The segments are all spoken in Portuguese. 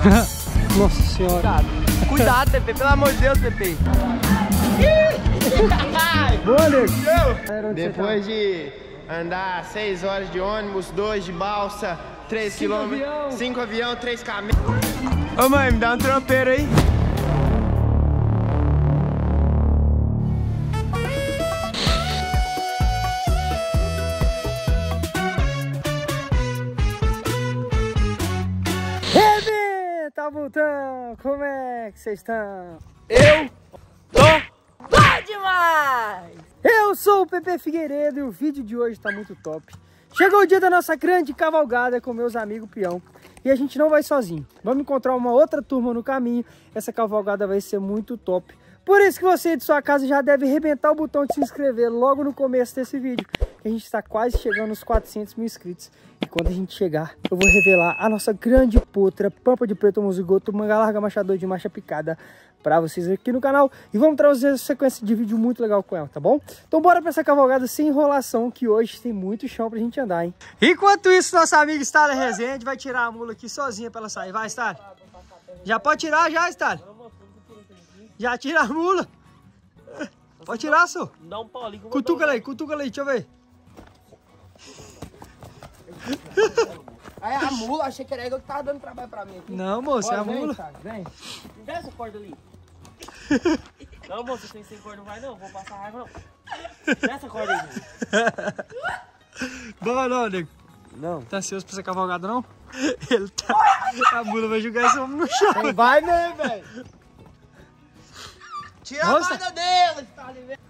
Nossa senhora. Cuidado, Pepe, pelo amor de Deus, Pepe. Boa, nego. Depois de andar 6 horas de ônibus, 2 de balsa, 3 quilômetros, 5 avião, 3 caminhos. Ô mãe, me dá um tropeiro aí. Tá voltando, como é que vocês estão? Eu tô bom demais! Eu sou o Pepe Figueiredo e o vídeo de hoje tá muito top. Chegou o dia da nossa grande cavalgada com meus amigos peão. E a gente não vai sozinho. Vamos encontrar uma outra turma no caminho. Essa cavalgada vai ser muito top. Por isso que você de sua casa já deve arrebentar o botão de se inscrever logo no começo desse vídeo. A gente está quase chegando aos 400 mil inscritos. E quando a gente chegar, eu vou revelar a nossa grande potra, Pampa de Preto Mozigoto, Manga Larga Machador de Marcha Picada para vocês aqui no canal. E vamos trazer uma sequência de vídeo muito legal com ela, tá bom? Então bora para essa cavalgada sem enrolação, que hoje tem muito chão pra gente andar, hein? Enquanto isso, nossa amiga Stali Rezende vai tirar a mula aqui sozinha pra ela sair. Vai, Stali. Já pode tirar já, Stali. Já tira a mula. Pode tirar, senhor. Dá um paulinho. Cutuca aí, deixa eu ver. Aí a mula, achei que era eu que tava dando trabalho pra mim aqui. Não, moço, é a mula. Vem. Me dá essa corda ali. Não, moço, sem corda não vai não, vou passar raiva não. Dá essa corda aí. Bora não, nego. Não. Tá ansioso pra ser cavalgado, não? Ele tá... A mula vai jogar esse homem no chão. Não vai né, velho. Tira Nossa. a corda dele, tá ali, velho.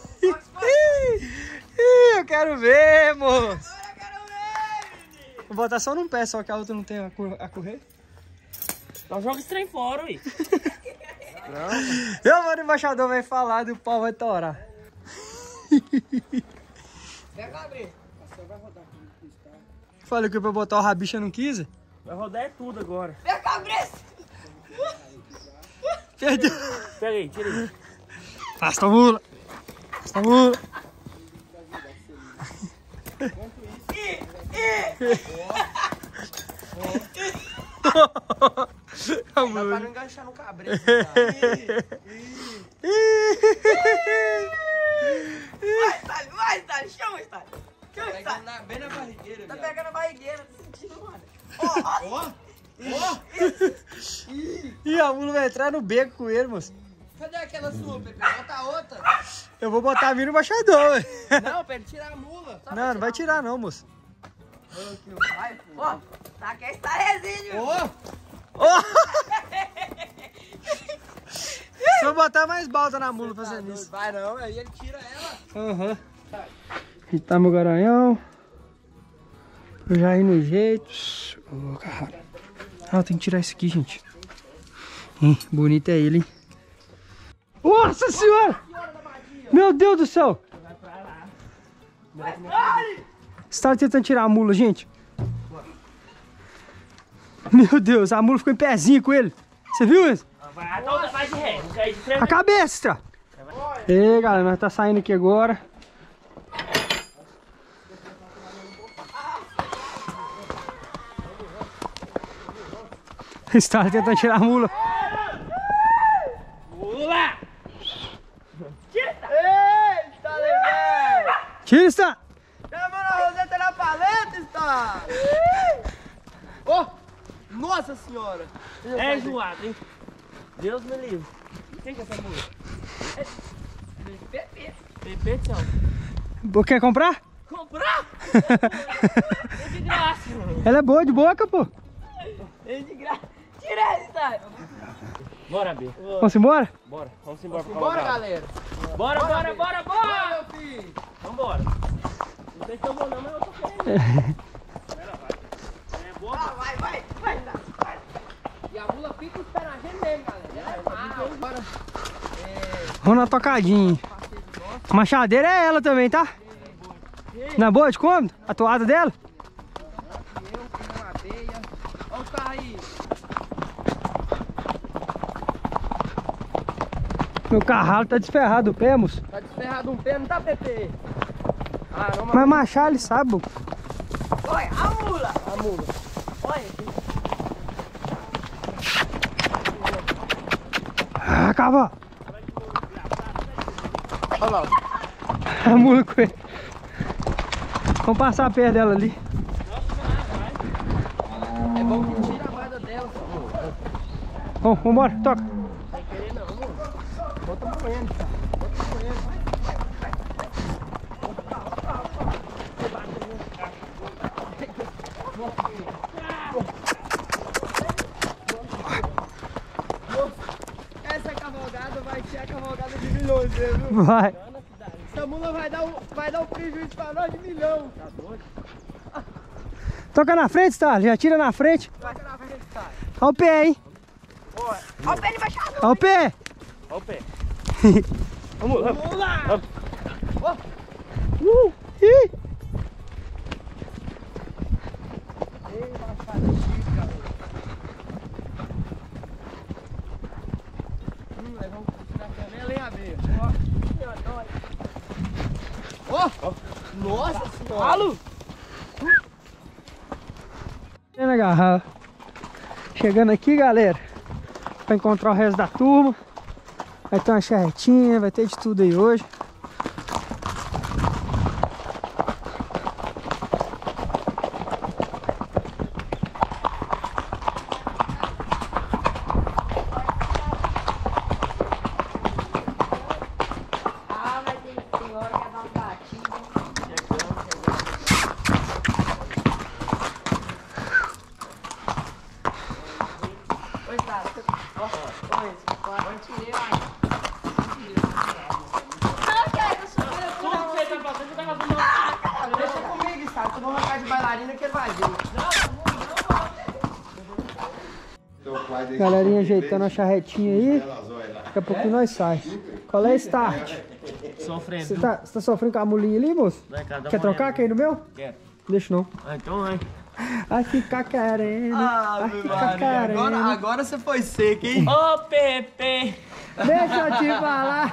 Eu quero ver, moço. Vou botar só num pé, só que a outra não tem a correr. Então joga esse trem fora, ué. Meu mano, o embaixador vai falar e o pau vai torar. Pega a abrir. Você vai rodar aqui. Falei que pra botar o rabicha não quis. Vai rodar é tudo agora. Pega a cabeça! Perdeu. Pega aí, tira aí. Afasta a mula. Afasta a mula. A Dá mula. pra não enganchar no cabreiro. Vai, Stali, chama, Stali. Tá pegando bem na barrigueira, Tá viado. pegando a barrigueira, tô sentindo, mano. Ih, a mula vai entrar no beco com ele, moço. Cadê aquela sua, Pepe? Bota a outra. Eu vou botar a mira no embaixador, ué. Não, Pepe, tira a mula. Não, não vai tirar não, moço. Vai, pô. Ó, tá aqui está resíduo. Ô, Se eu botar mais balda na mula fazendo isso. vai não, aí ele tira ela. Aham. Agitar meu garanhão. Eu já ir no jeito. Ô, caralho. Ah, tem que tirar isso aqui, gente. Bonito é ele, hein? Nossa senhora! Meu Deus do céu! Você tá tentando tirar a mula, gente? Meu Deus, a mula ficou em pezinho com ele. Você viu isso? Vai, então vai de ré. Vai de frente. A cabeça! Ei, galera, nós tá saindo aqui agora. Está tentando tirar a mula. Mula! Ei, Stali, velho. Tira, está! Chama a roseta na paleta, está! Ô! Nossa senhora! É enjoado, hein? Deus me livre. Quem que é essa mula? Pepe. Pepe, tchau. Quer comprar? Comprar? É de graça. Ela é boa de boca, pô. É de graça. Tira ele, Stali. Bora, B. Vamos embora? Bora. Vamos embora pra Bora, cavalgada. galera. Bora! Meu filho! Vambora. Não sei se eu vou não, mas eu tô querendo. É boa? Vai, Stali. E a mula fica esperando a gente mesmo, galera. Ela é mal. Bora. Vamos na tocadinha. A machadeira é ela também, tá? Não é boa de cômodo? A toada dela? Olha o carro aí. Meu carralo tá desferrado o pé, moço. Tá desferrado um pé, não tá, Pepe? Ah, não, Mas machar ele sabe, pô. Olha, a mula. a mula. Olha. cavalo. Olha lá. A mula com ele. Vamos passar perto dela ali. É bom que tira a guarda dela. Vamos, vambora, toca. Não vai querer não, amor. Bota moendo, cara. Bota moendo. Essa cavalgada vai ser a cavalgada de milhões, viu? Vai. Essa mula vai dar um prejuízo pra nós de milhão. Tá doido? Toca na frente, tá? Já tira na frente. Toca na frente, cara. Olha o pé, hein? Olha o pé de baixado. Olha o pé. Olha o pé. Vamos lá. Vamos lá. Ih. Vamos continuar a canela, hein, Abel? Ó. Nossa senhora. Alô. Na garrafa. Chegando aqui, galera, pra encontrar o resto da turma. Vai ter uma charretinha, vai ter de tudo aí hoje. Ah, mas tem hora que dá um gatinho. Oi, cara. Oi, tirei a... Não, cara, eu sou... Tudo que você tá fazendo, você tá fazendo mal. Deixa comigo, Estado. Tu não vai de bailarina que ele vai ver. Galerinha ajeitando a charretinha aí. Daqui a pouquinho nós sai. Qual é a start? Sofrendo. Você tá sofrendo com a mulinha ali, moço? Vai, cara, dá Quer uma trocar? olhada. Quer ir no meu? Quero. Deixa não. Ah, então vai. Vai ficar querendo. Vai ficar querendo. Agora você foi seco, hein? Ô, Pepe! Deixa eu te falar.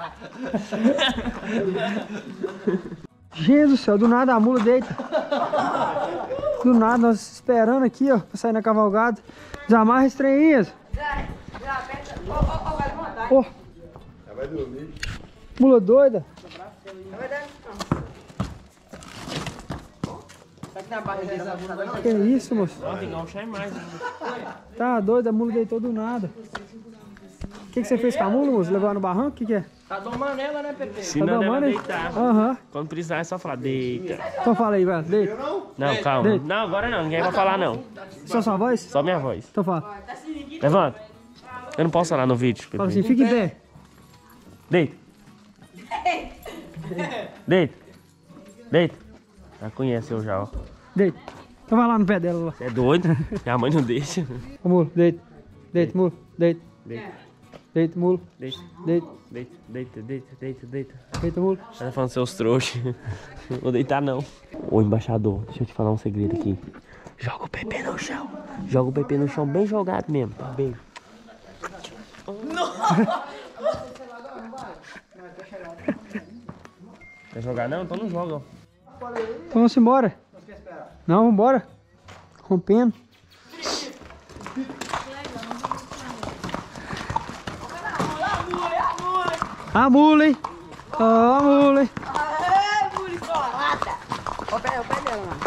Jesus do céu, do nada a mula deita. Do nada, nós esperando aqui, ó, pra sair na cavalgada. Desamarra esse trem aí, Enzo. vai levantar. Ó. Vai dormir. Mula doida. Vai dar. Tá aqui na barriga da bunda, não? Que isso, moço? Não, tem que enganchar mais ainda. Tá doido, a mula deitou do nada. O que você fez com a mula, moço? Levou ela no barranco? O que é? Tá domando ela, né, Pepe? Tá domando, hein? Aham. Quando precisar é só falar, deita. Então fala aí, velho. Deita. Não, calma. Deita. Não, agora não, ninguém vai falar não. Só sua voz? Só minha voz. Então fala. Levanta. Eu não posso falar no vídeo, Fala Pepe. assim, fica em pé. Deita. Deita. Deita. Já conhece eu já, ó. Deita. Então vai lá no pé dela lá. Você é doido? Minha mãe não deixa. Ô, mula, deita. Deita, mula. Deita. Deita. Deita, mula. Deita. Deita. Deita, deita, deita, deita, deita. Deita, mula. Tá falando seus trouxas. Não vou deitar não. Ô embaixador, deixa eu te falar um segredo aqui. Joga o Pepe no chão. Joga o Pepe no chão bem jogado mesmo. Tá bem. Quer jogar não? Então não joga. Ó. Então vamos embora. Não, vambora. Rompendo. A mula, hein? Ó, a mula, hein? Aê, muriçolada. Olha o pé dela, mano.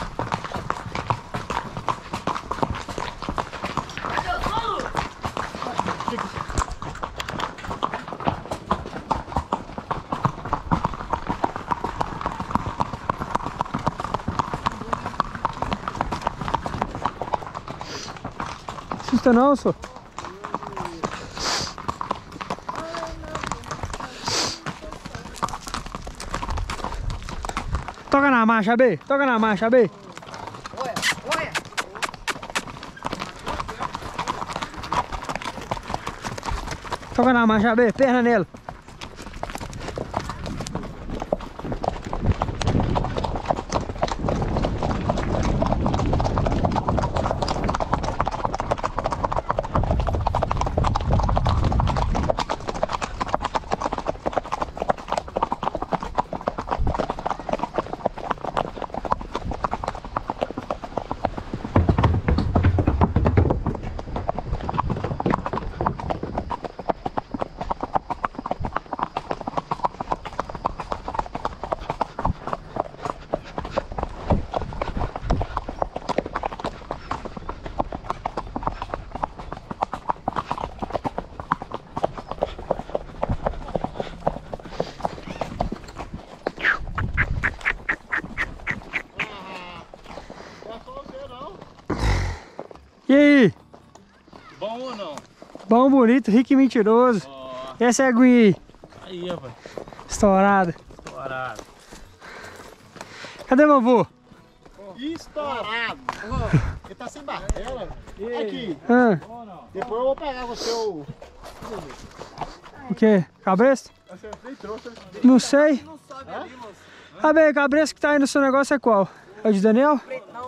Assusta não, senhor. Toca na marcha, B. Toca na marcha, B. Olha, olha. Toca na marcha, B. Perna nela. E aí? Bom ou não? Bom, bonito, rico e mentiroso. Ó. E essa é a aguinha aí? Aí, rapaz. Estourada. Estourado. Cadê vovô? Estourado. Ele tá sem martela. Aqui. Ah, Depois eu vou pegar você o... o quê? Cabresto? Você nem trouxe. Não sei. Não sobe ali, moço. Ah, bem, o cabresto que tá aí no seu negócio é qual? É o de Daniel? Não.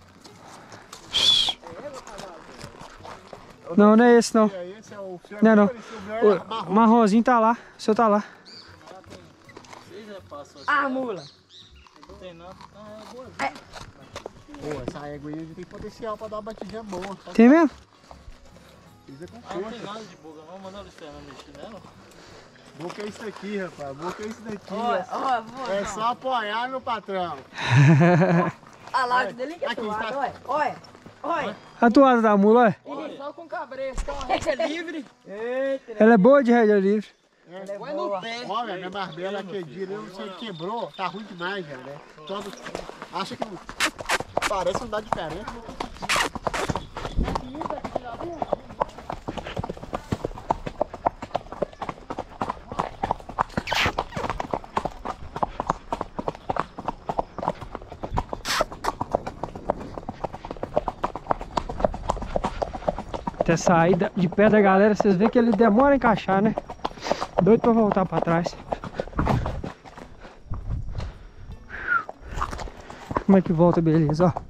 Não, não é esse não. Esse é o... Não é não. O meu é marrom. O marronzinho tá lá. O seu tá lá. Vocês já passou assim. Ah, mula. Não tem nada. Ah, é boa. Pô, essa égua aí tem potencial pra dar uma batidinha boa. Só Tem mesmo? precisa com Ah, não tem força. nada de boca não. Mandar o Luciano mexer nela. Boca é isso aqui, rapaz. Boca é isso daqui. Olha, olha. É só apoiar, meu patrão. A laje dele que é Aqui, suado, tá. olha. Olha. Olha. A toada da mula, é? Só com cabresto. É livre. Eita. Ela é boa de rédea livre. Põe no pé. Olha, minha barbela aquele dia, eu não sei, quebrou. Tá ruim demais, já, né? Todo... Acha que não... Parece não dá diferença, mas... Até sair de pé da galera, vocês veem que ele demora a encaixar, né? Doido pra voltar pra trás. Como é que volta, beleza, ó.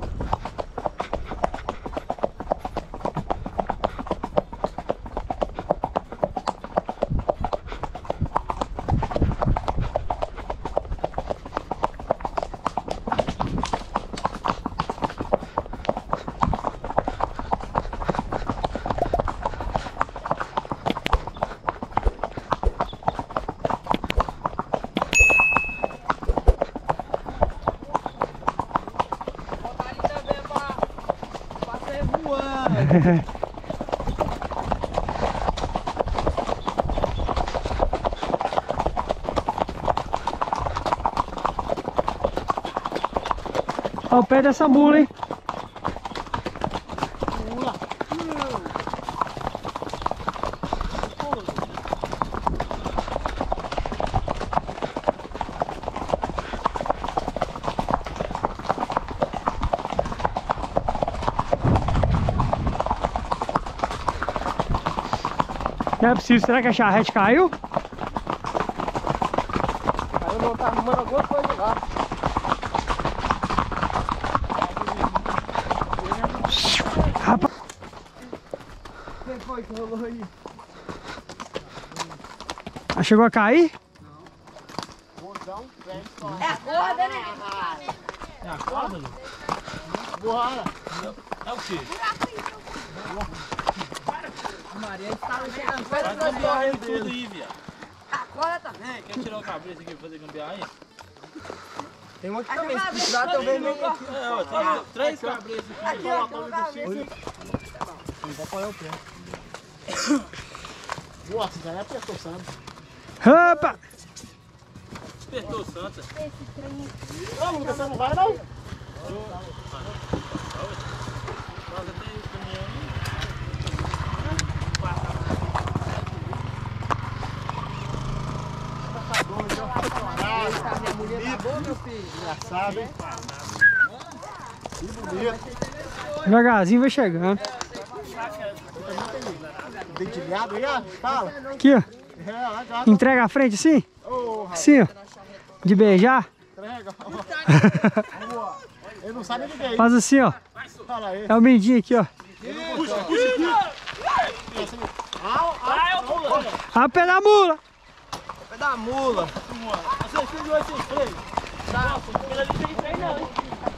Olha o pé dessa mula, hein? Não é possível, será que a charrete caiu? Aí eu não tá arrumando alguma coisa lá. Rapaz, Quem foi que rolou aí? ela chegou a cair? Botão, vem, só. É a corda, né? É a corda, Lu? Bora. É o quê? Maria estava chegando Vai perto das gambiarra cordas tudo dele. aí, viado. A corda também. Quer tirar o cabresto aqui pra fazer gambiarra aí? Tem uma aqui Aqui também. o Se cabresto precisar, também, também meu vem aqui. É, ó, tem 3 cabrestos aqui. Aqui, ó, tem um cabresto. Vou apoiar o pé. Nossa, já é apertou, sabe? Opa! Despertou Santa. Não, Lucas, você não vai não? Passa até aí o caminhão aí. Eita, minha mulher tá boa, meu filho. Engraçado, hein? Que bonito. Devagarzinho vai chegando. Dentilhado aí, ó. Fala. Aqui, ó. É, lá já. Entrega a frente assim? Ô, rapaz, Assim, ó. De beijar. entrega. Ele não sabe ninguém. Faz assim, ó. Fala aí. É o mindinho aqui, ó. A pé da mula. Vai dar mula. Você filho hoje sem freio? Nossa, aquele ali tem freio não, hein?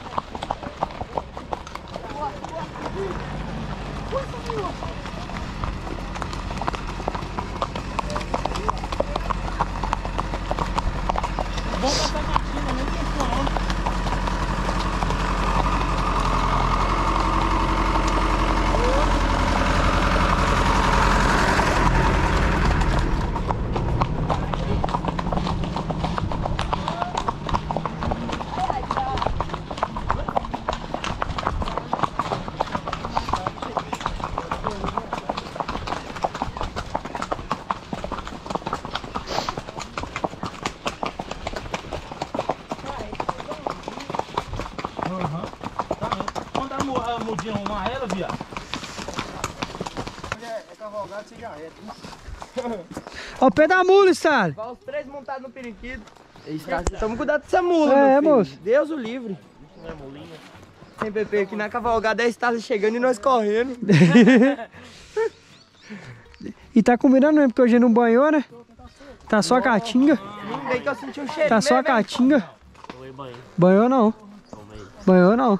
Vamos passar na China, nem tem som. cavalgada você já é. Ó o pé da mula, Stalin. Vai os 3 montados no periquito. Toma cuidado com essa mula, É, meu filho. moço. Deus o livre. Não é molinha? Tem Pepe aqui na cavalgada, é Stalin chegando e nós correndo. E tá combinando mesmo, porque hoje não banhou, né? Tá só a caatinga. Bem que eu senti um cheiro. Tá só a mesmo, hein? caatinga. Tomei banho. Banhou não. Tomei. Banhou não.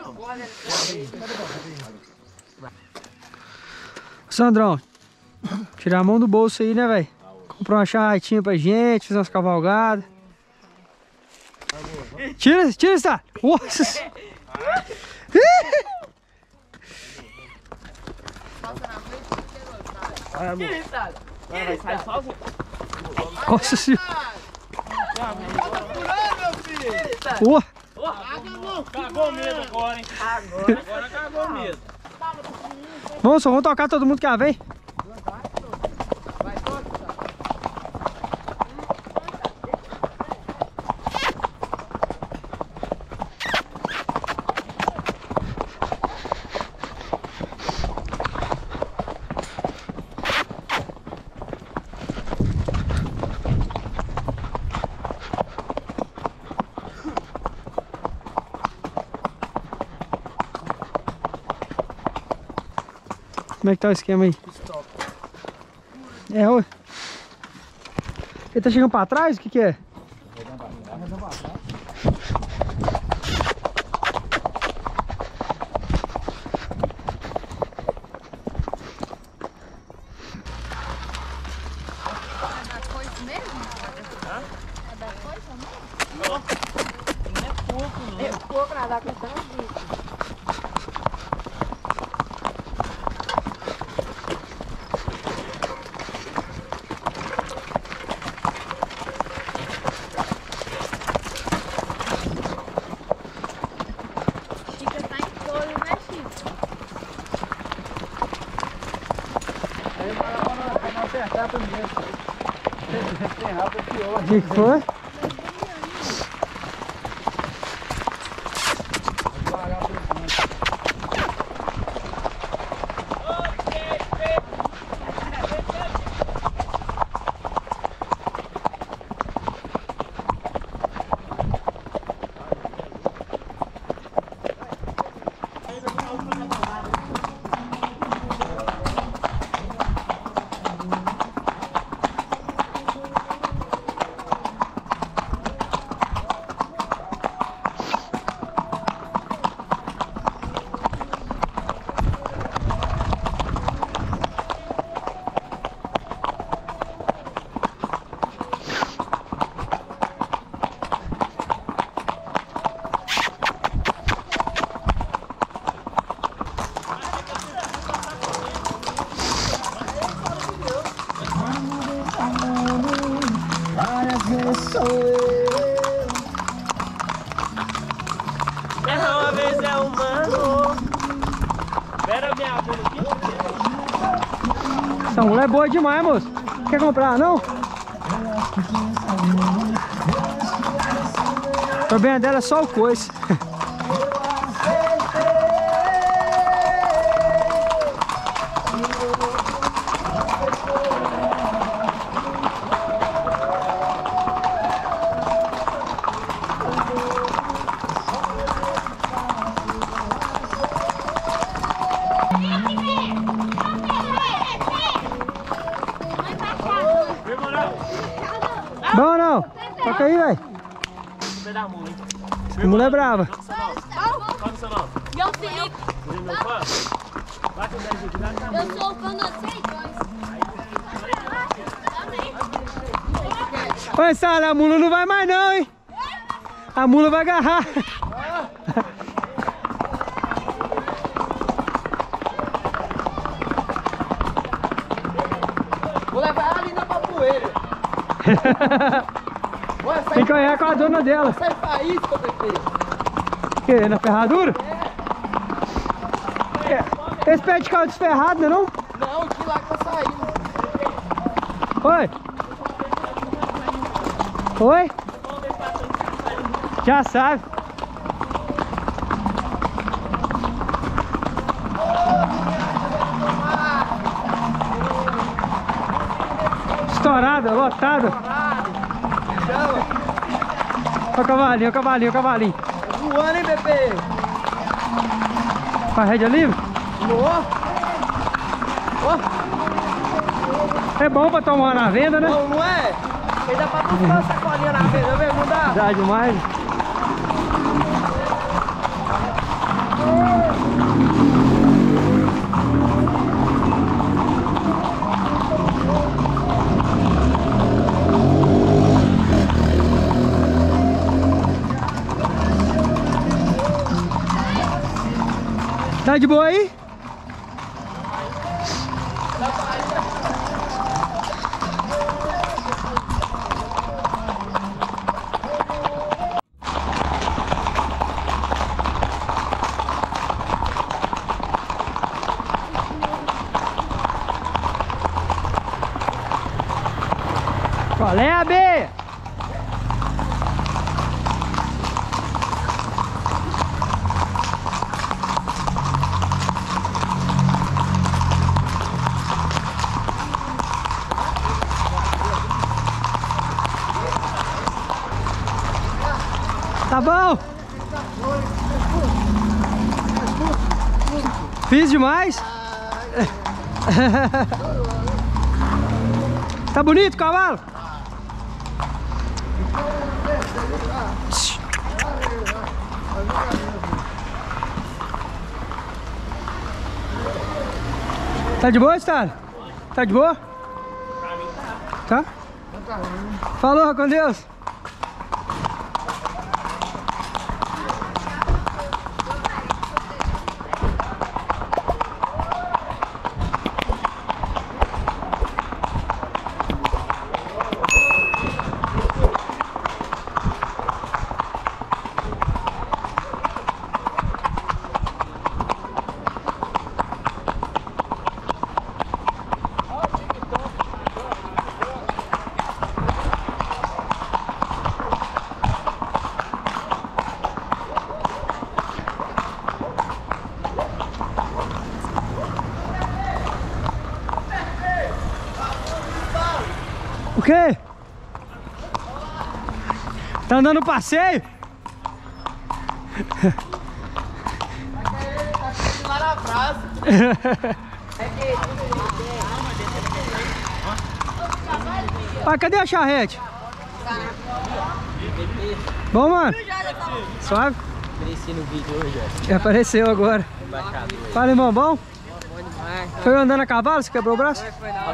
Sandrão, tirar a mão do bolso aí, né, velho? Comprar uma charretinha pra gente, fazer umas cavalgadas. Tira, está. Nossa. Vai sair sozinho. Nossa senhora. Ué. Cagou medo agora, hein? Agora cagou medo. Vamos tocar todo mundo que vem. Como é que tá o esquema aí? É, ué. Ele tá chegando pra trás? O que que é? O que foi? Erra uma vez é humano. Espera minha avó aqui. Essa mulher é boa demais, moço. Quer comprar, não? O problema dela é só o coice. Bom não? Toca aí, velho. Você dá a mula, hein? Essa mulher é brava. Qual é o seu nome? Meu Felipe, Você é meu fã? Bate o 10 aqui, dá a mula. eu sou o fã de vocês dois. Oi, Sala, a mula não vai mais não, hein? A mula vai agarrar. Vou levar ela ali na papoeira. Tem que olhar com a dona dela. Sai faísca, Pepe. O quê? Na ferradura? É. Esse pé de carro desferrado, não é não? Não, de lá que tá saindo. Oi? Oi? Já sabe. Estourada, lotada. Olha o cavalinho, olha o cavalinho, olha o cavalinho. Voando, hein, bebê? Com a rédea livre? É bom pra tomar na venda, né? Não é? Ele dá pra buscar uma sacolinha na venda, mesmo, não dá? Dá demais. Tá de boa aí? Qual é, AB? Tá bom? Fiz demais? Tá bonito o cavalo? Tá de boa, Stalin? Tá de boa? Tá? Falou, com Deus. O quê? Tá andando no passeio? Lá na praça. Ah, cadê a charrete? Bom, mano? Suave? Apareci no vídeo hoje, Já apareceu agora. Fala, irmão, bom? Bom demais. Foi andando a cavalo? Você quebrou o braço? Foi não.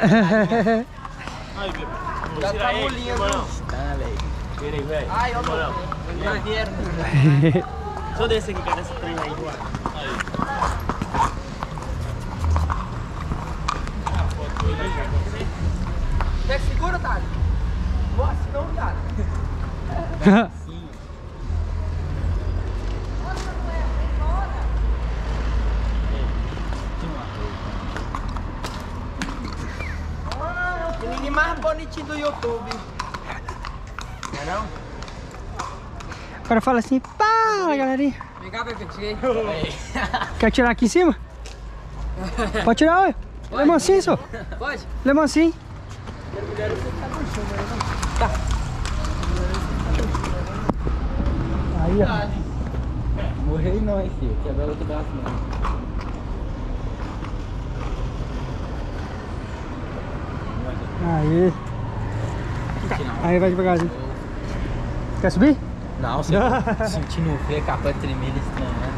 Já tá molinha, não. Ah, velho. Vira aí, velho. Ai, ó, Moral. maneiro. Deixa eu descer aqui, cara, esse trem aí, voar. Quer que segura, Thales? Nossa, não, viado. O menino mais bonitinho do YouTube. Não é não? O cara fala assim, fala, galerinha. Vem cá, bebê, cheguei. Quer tirar aqui em cima? Pode tirar, ué. Ele é mansinho, só. Pode? Ele é mansinho. Tá. Aí, ó. Morrei não, hein, filho. Quebra outro braço, não. Aí. Aí vai devagarzinho. Quer subir? Não, você sentindo o frio, a capa tremendo estranho.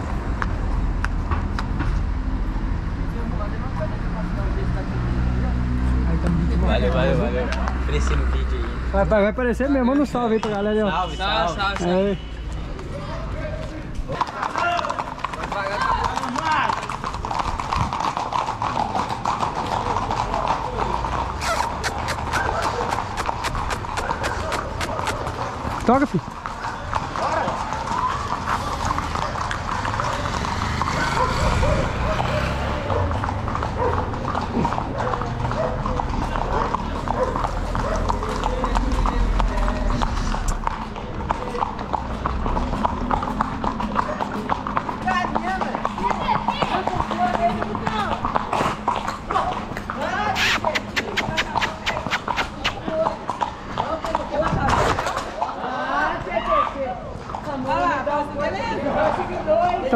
Valeu, valeu, valeu. Apareci no vídeo aí. Vai aparecer mesmo. Manda um salve aí pra galera. Ó. Salve, salve, salve. Aí. Toca, filho.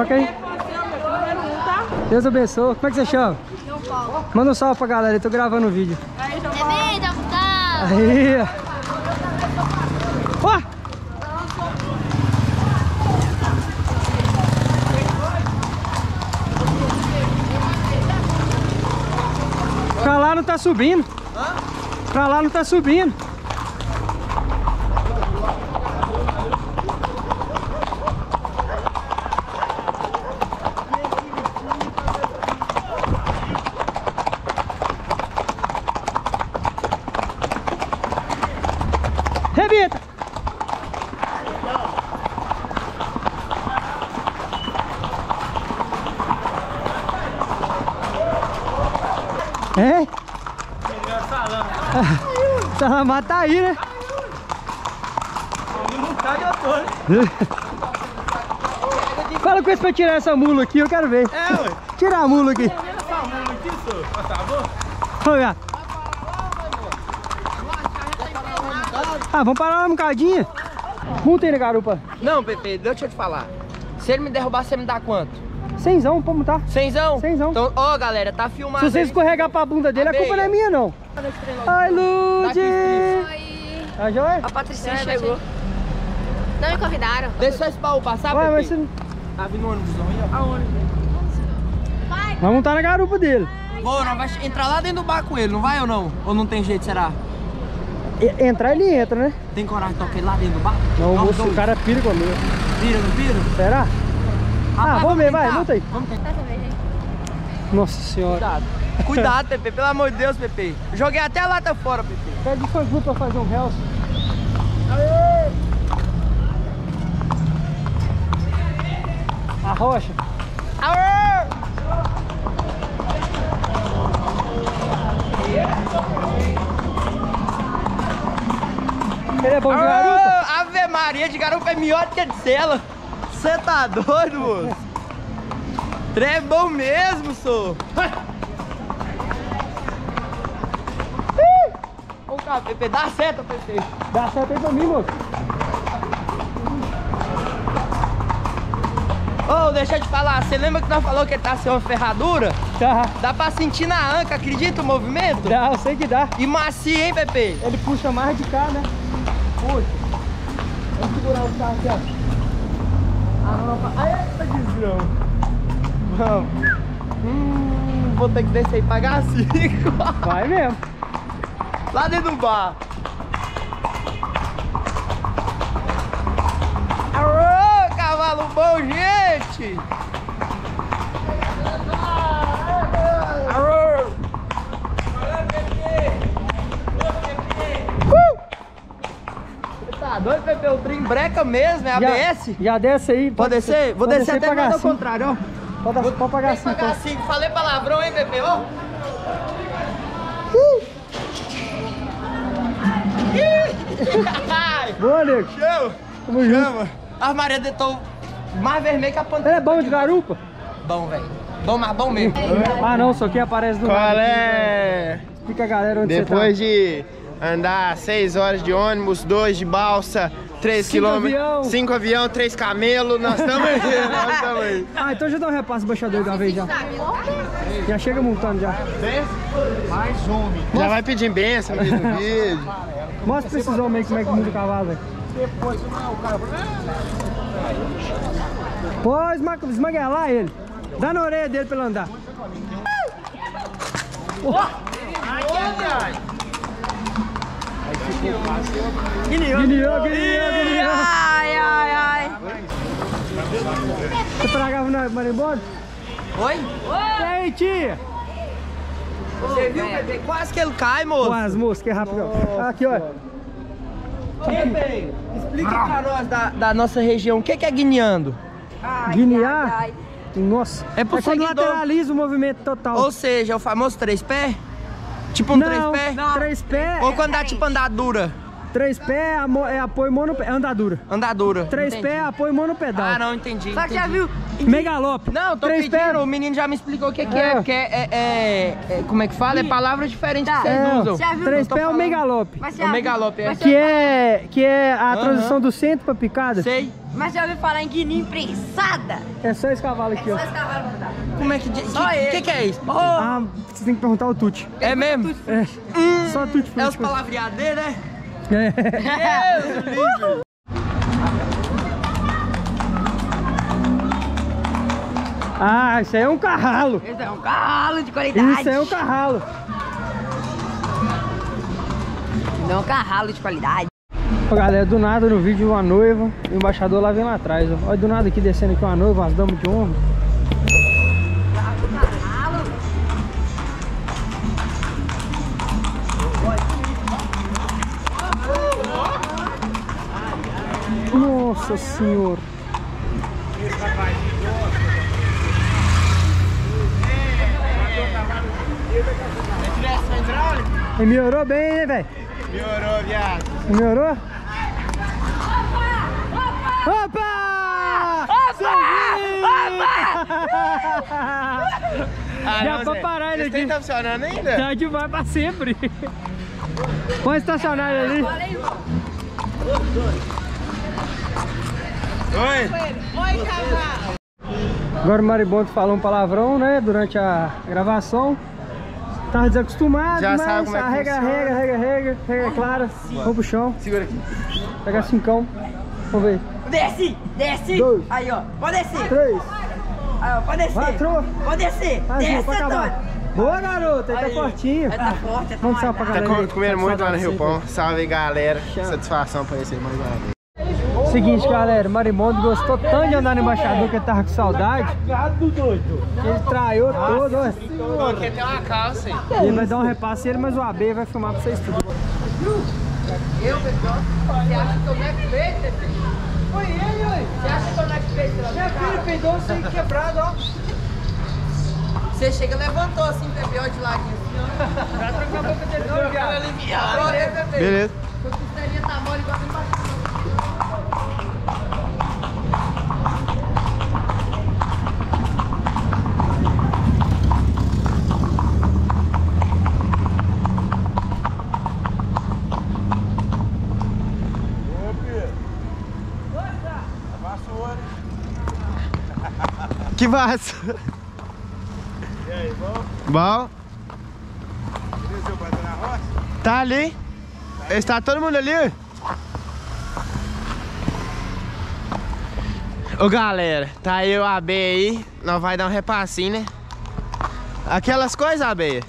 Toca aí. Deus abençoe. Como é que você chama? Manda um salve pra galera, eu tô gravando o vídeo. Aí. Ó! Pra lá não tá subindo. Pra lá não tá subindo. Rebita! É? Salamar tá aí, né? Fala com eles pra tirar essa mula aqui, eu quero ver. É, ué. Tira a mula aqui. Essa mula aqui, senhor, por favor. Olha. Ah, vamos parar lá um bocadinho. Multa aí na garupa. Não, Pepe, deixa eu te falar. Se ele me derrubar, você me dá quanto? 100zão, vamos multar. 100zão? 100zão. Então, ó, galera, tá filmado. Se você escorregar pra bunda dele, a culpa não é minha, não. Ai, Lud! Oi. A Joé? A Patricinha chegou. Não me convidaram. Deixa só esse baú passar, Vai, Pepe. mas você... Tá vindo um ônibusão aí, ó. Aonde? Vamos montar na garupa dele. Vou, não vai entrar lá dentro do bar com ele, não vai ou não? Ou não tem jeito, será? Entrar, ele entra, né? Tem coragem de tocar ele lá dentro do bar? Não, moço, o cara pira comigo. Pira, não pira? Será? Rapaz, vamos ver, vai, tentar. monta aí. Vamos tentar. Nossa senhora. Cuidado. Cuidado, Pepe, pelo amor de Deus, Pepe. Joguei até a lata fora, Pepe. Pede fã clube pra fazer um réus. A rocha. Aê! Ele é bom de garupa? Ave Maria, de garupa é melhor que de cela. Você tá doido, moço? Trem é bom mesmo, sou. Ô, cara, Pepe, dá seta, Pepe. Dá certo aí pra mim, moço. Ô, deixa eu te falar, você lembra que nós falou que ele tá sem uma ferradura? Tá. Dá pra sentir na anca, acredita o movimento? Dá, eu sei que dá. E macio, hein, Pepe? Ele puxa mais de cá, né? Puxa. Vamos segurar o carro aqui, ó. Eita, desgrama. Vamos. Vou ter que descer e pagar 5. Vai mesmo. Lá dentro do bar. Arô, cavalo bom, gente! Arô! Você tá doido, Pepe? O trem breca mesmo, é ABS? Já desce aí. Pode descer? Vou descer até pagar mais ao 5. contrário, ó. Pode pagar 5. Pagar 5. Falei palavrão, hein, Pepe? Ó. Boa, nego. Chama! Tamo junto. Chama! A Maria detou mais vermelho que a pantera. Ele é bom de garupa? Bom, velho. Bom, mas bom mesmo. Ah, não, isso aqui aparece do Qual nada. é? Explica a galera onde Depois você de andar 6 horas de ônibus, 2 de balsa, 3 quilômetros, avião. 5 avião, 3 camelos, nós estamos aí, nós estamos aí. tá. Ah, então já dá um repasse baixador de uma vez já. Já chega montando já. Mais homem. Já vai pedir bênção no vídeo. Mostra pra esses homens aí como é que muda o cavalo, velho. Depois, não, o cara... Pode esmaguelar ele. Dá na orelha dele pra ele andar. Guilhão. Ai, ai, ai. Você tragava na marimbona? Oi? E aí, tia? Você viu, Pepe? Quase que ele cai, moço. Com as moscas, rapidão. Aqui, ó. Pepe, explica pra nós da nossa região, o que é guineando? Guinear? Nossa. É pro quando seguidor. lateraliza o movimento total. Ou seja, o famoso 3 pés? Tipo um 3 não, pés? 3 pés. Ou quando dá tipo andadura? 3 pés é apoio monopedal. Andadura. Andadura. 3 pés é apoio monopedal. Ah, não, entendi. Só que já viu? Megalope. Não, tô 3 pedindo, pés. o menino já me explicou o que é, porque como é que fala? É palavra diferente que vocês usam. Já viu? 3 pés é o megalope. Mas É o megalope, é. Que é a transição do centro pra picada. Sei. Mas já ouviu falar em guininha prensada? É só esse cavalo aqui, ó. Só esse cavalo não dá. Como é que... que é isso? Ah, você tem que perguntar o Tuti. É mesmo? É. Só Tuti. É os palavreados dele, né? É. Deus livre. Ah, isso aí é um carralo. Esse é um cavalo de qualidade. Isso aí é um carralo. Não é um cavalo de qualidade. Ó, galera, do nada no vídeo uma noiva, o embaixador lá vem lá atrás, ó. Olha do nada aqui descendo aqui uma noiva, as damas de honra. Nossa senhora. E melhorou bem, né, velho? Melhorou, viado. Melhorou? Opa! Já não, pra Zé. parar ele Esse trem aqui. tá funcionando ainda? Já de vai pra sempre. Pode estacionar ele ali. Oi. Agora o Maribondo falou um palavrão, né? Durante a gravação. Tava desacostumado, Já mas sabe como é que regra clara. Vamos pro chão. Segura aqui. Pega 5. Vamos ver. Desce, desce. 2. Aí, ó. Pode descer. 3. Aí, ó. Pode descer. 4. Pode descer. Assim, pra Desce, acabar. Antônio. Boa, garota. Ele tá fortinho. Vai tá forte, Vamos salve pra Tá galera. aí. comendo muito lá no Rio Saudade Pão. sempre. Salve aí, galera. Satisfação pra esse aí mais uma vez. Seguinte, galera, o Maribondo gostou tanto de andar no embaixador que ele tava com saudade. Ele traiu todo, ó. Coloquei até uma calça aí. Ele vai dar um repasse ele, mas o AB vai filmar pra vocês tudo. Eu, pessoal. Você acha que eu não é feito, Pepe? Foi ele, ué. Você acha que eu não é feito? Minha filha peidou sem quebrado, ó. Você chega, levantou assim, Pepe, ó, de ladinho assim, ó. Vai trocar a boca dele, não, viado. Aliviado. Beleza. Sua costelinha tá mole igual a embaixo. Que vaso. E aí, bom? Bom. Desceu pra na roça? Tá ali. Está todo mundo ali. Ô galera, tá aí o AB aí. Nós vai dar um repassinho, né? Aquelas coisas, AB.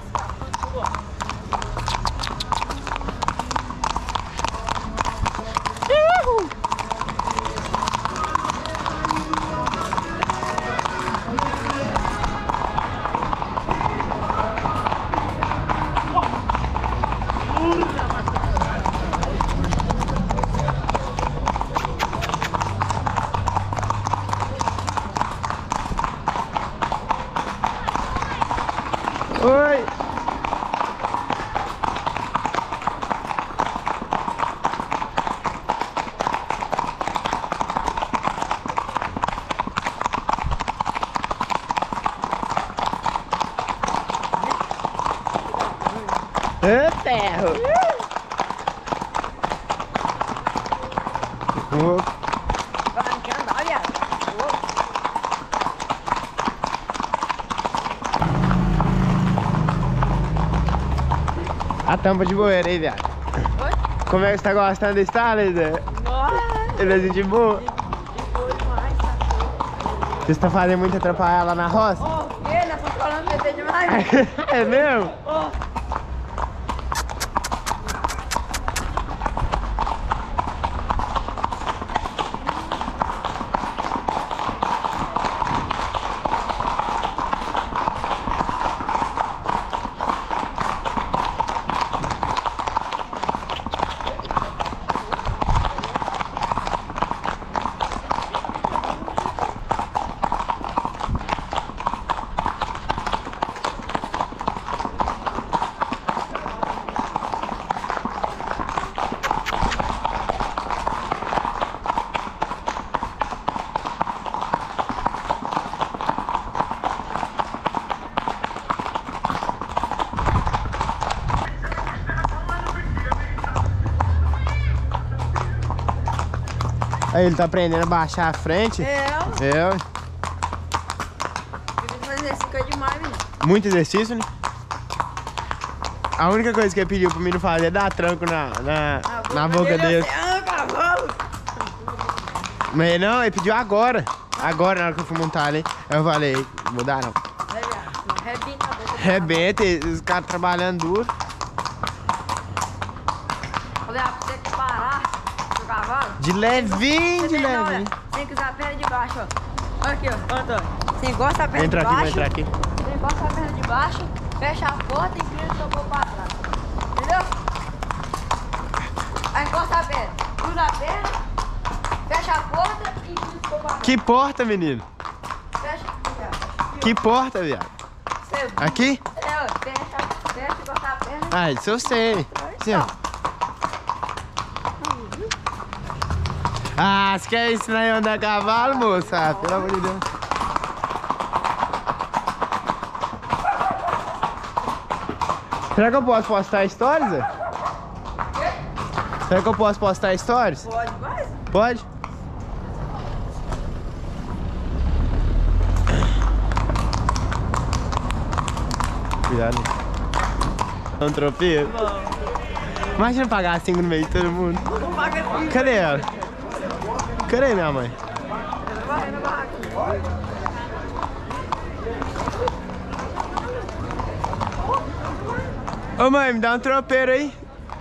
Oi! É ferro! Não quer andar, viado. A tampa de bueira aí, viado. Oi? Como é que você tá gostando desse estado, Zé? Nossa. Ele é gente boa? Foi demais, tá? Vocês estão fazendo muito atrapalhar lá na roça? Ó, ele, nós estamos falando PT demais. É mesmo? Ó. Aí ele tá aprendendo a baixar a frente. Eu fazer isso aqui demais, menino. Muito exercício, né? A única coisa que ele pediu pra mim não fazer é dar tranco na boca dele. Cavalo. Mas não, ele pediu agora. Agora, na hora que eu fui montar ali, eu falei, vou dar não. Rebenta a boca. Rebenta, os caras trabalhando duro. Falei, você tem que parar o cavalo. De levinho, de Não, levinho. tem que usar a perna de baixo, ó. Olha aqui, ó. Antônio. Você encosta a perna Entra de aqui, baixo. vai entrar aqui. Você encosta a perna de baixo, fecha a porta e vira o seu corpo pra trás. Entendeu? Aí encosta a perna. Usa a perna, fecha a porta e vira o seu corpo pra trás. Que porta, menino? Fecha. Que porta, viado? Você... Aqui? Fecha, encosta a perna. Ah, isso eu sei. Sim, ó. Ah, você quer ensinar eu a andar a cavalo, moça? Ah, pelo amor de Deus. Será que eu posso postar stories, Zé? Será que eu posso postar stories? Pode, vai. Pode? Cuidado. É um tropeiro. Imagina pagar 5 no meio de todo mundo. Cadê ela? Cadê minha mãe? Ô mãe, me dá um tropeiro aí.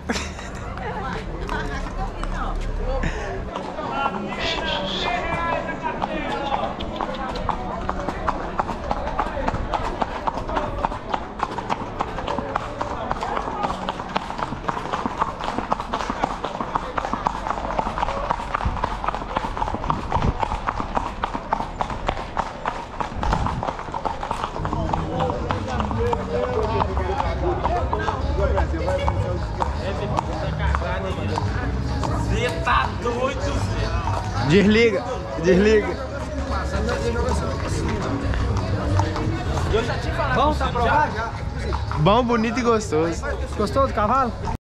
Você tá doido, Zé. Desliga, desliga. Bom, tá aprovado? Bom, bonito e gostoso. Gostou do cavalo?